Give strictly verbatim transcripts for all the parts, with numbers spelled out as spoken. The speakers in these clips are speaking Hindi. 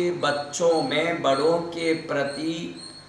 के बच्चों में बड़ों के प्रति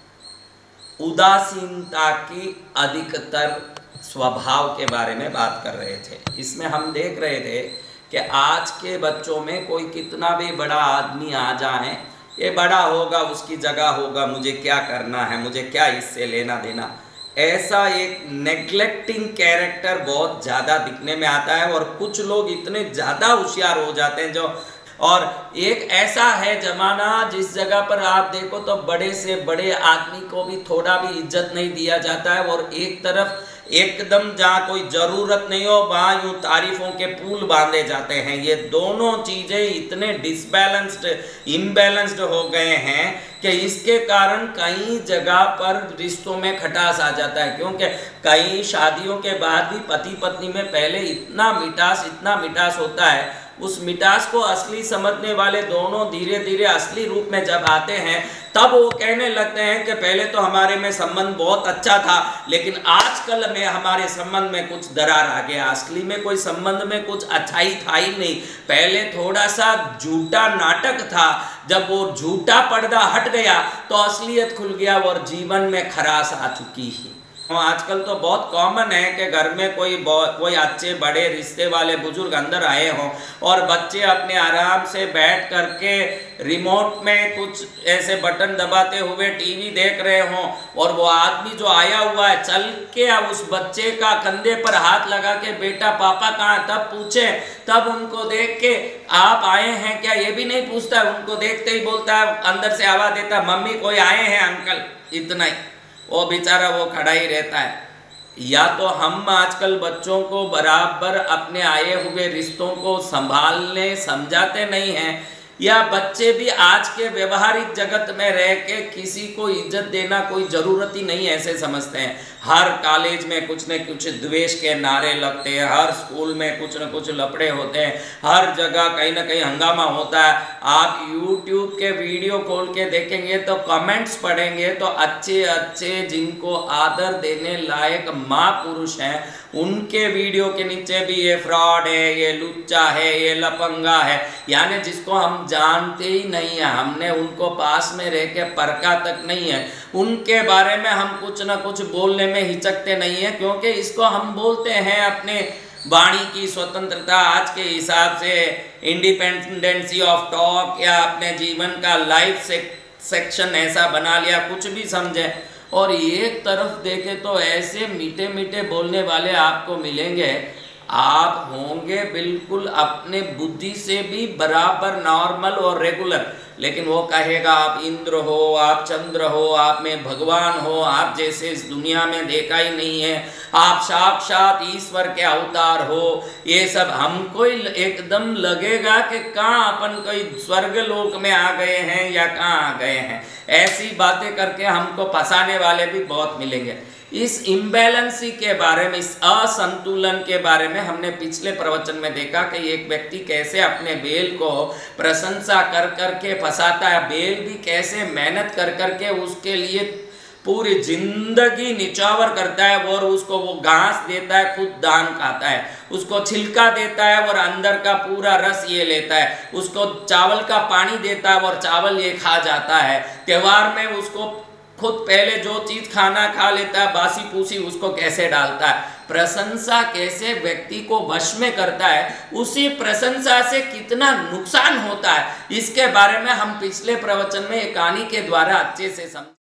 उदासीनता की अधिकतर स्वभाव के बारे में बात कर रहे थे। इसमें हम देख रहे थे कि आज के बच्चों में कोई कितना भी बड़ा आदमी आ जाए, ये बड़ा होगा, उसकी जगह होगा, मुझे क्या करना है, मुझे क्या इससे लेना देना, ऐसा एक नेग्लेक्टिंग कैरेक्टर बहुत ज़्यादा दिखने में आता है। और कुछ लोग इतने ज़्यादा होशियार हो जाते हैं जो, और एक ऐसा है ज़माना जिस जगह पर आप देखो तो बड़े से बड़े आदमी को भी थोड़ा भी इज्जत नहीं दिया जाता है, और एक तरफ एकदम जहाँ कोई ज़रूरत नहीं हो वहाँ यूँ तारीफ़ों के पुल बांधे जाते हैं। ये दोनों चीज़ें इतने डिसबैलेंस्ड, इम्बैलेंस्ड हो गए हैं कि इसके कारण कई जगह पर रिश्तों में खटास आ जाता है, क्योंकि कई शादियों के बाद भी पति पत्नी में पहले इतना मिठास इतना मिठास होता है, उस मिठास को असली समझने वाले दोनों धीरे धीरे असली रूप में जब आते हैं तब वो कहने लगते हैं कि पहले तो हमारे में संबंध बहुत अच्छा था, लेकिन आजकल में हमारे संबंध में कुछ दरार आ गया। असली में कोई संबंध में कुछ अच्छाई था ही नहीं, पहले थोड़ा सा झूठा नाटक था, जब वो झूठा पर्दा हट गया तो असलियत खुल गया और जीवन में खराश आ चुकी है। आजकल तो बहुत कॉमन है कि घर में कोई कोई अच्छे बड़े रिश्ते वाले बुजुर्ग अंदर आए हों और बच्चे अपने आराम से बैठ करके रिमोट में कुछ ऐसे बटन दबाते हुए टीवी देख रहे हों, और वो आदमी जो आया हुआ है चल के उस बच्चे का कंधे पर हाथ लगा के बेटा पापा कहाँ, तब पूछे, तब उनको देख के आप आए हैं क्या ये भी नहीं पूछता, उनको देखते ही बोलता है, अंदर से आवाज़ देता मम्मी कोई आए हैं अंकल, इतना ही, वो बेचारा वो खड़ा ही रहता है। या तो हम आजकल बच्चों को बराबर अपने आए हुए रिश्तों को संभालने समझाते नहीं हैं, या बच्चे भी आज के व्यवहारिक जगत में रह के किसी को इज्जत देना कोई ज़रूरत ही नहीं ऐसे समझते हैं। हर कॉलेज में कुछ न कुछ द्वेष के नारे लगते हैं, हर स्कूल में कुछ न कुछ लफड़े होते हैं, हर जगह कहीं ना कहीं हंगामा होता है। आप यूट्यूब के वीडियो खोल के देखेंगे तो कमेंट्स पढ़ेंगे तो अच्छे अच्छे जिनको आदर देने लायक महापुरुष हैं उनके वीडियो के नीचे भी ये फ्रॉड है, ये लुच्चा है, ये लफंगा है, यानी जिसको हम जानते ही नहीं है, हमने उनको पास में रह के परखा तक नहीं है, उनके बारे में हम कुछ ना कुछ बोलने में हिचकते नहीं है, क्योंकि इसको हम बोलते हैं अपने वाणी की स्वतंत्रता, आज के हिसाब से इंडिपेंडेंसी ऑफ टॉक, या अपने जीवन का लाइफ से सेक्शन ऐसा बना लिया, कुछ भी समझे। और एक तरफ देखे तो ऐसे मीठे मीठे बोलने वाले आपको मिलेंगे, आप होंगे बिल्कुल अपने बुद्धि से भी बराबर नॉर्मल और रेगुलर, लेकिन वो कहेगा आप इंद्र हो, आप चंद्र हो, आप में भगवान हो, आप जैसे इस दुनिया में देखा ही नहीं है, आप साक्षात ईश्वर के अवतार हो। ये सब हमको एकदम लगेगा कि कहाँ अपन कोई स्वर्ग लोक में आ गए हैं या कहाँ आ गए हैं। ऐसी बातें करके हमको फंसाने वाले भी बहुत मिलेंगे। इस इम्बैलेंसी के बारे में, इस असंतुलन के बारे में हमने पिछले प्रवचन में देखा कि एक व्यक्ति कैसे अपने बेल को प्रशंसा कर कर के फंसाता है, बेल भी कैसे मेहनत कर कर के उसके लिए पूरी जिंदगी निछावर करता है, और उसको वो घास देता है, खुद दान खाता है, उसको छिलका देता है और अंदर का पूरा रस ये लेता है, उसको चावल का पानी देता है और चावल ये खा जाता है। त्योहार में उसको खुद पहले जो चीज़ खाना खा लेता है, बासी पूसी उसको कैसे डालता है। प्रशंसा कैसे व्यक्ति को वश में करता है, उसी प्रशंसा से कितना नुकसान होता है, इसके बारे में हम पिछले प्रवचन में एक कहानी के द्वारा अच्छे से समझ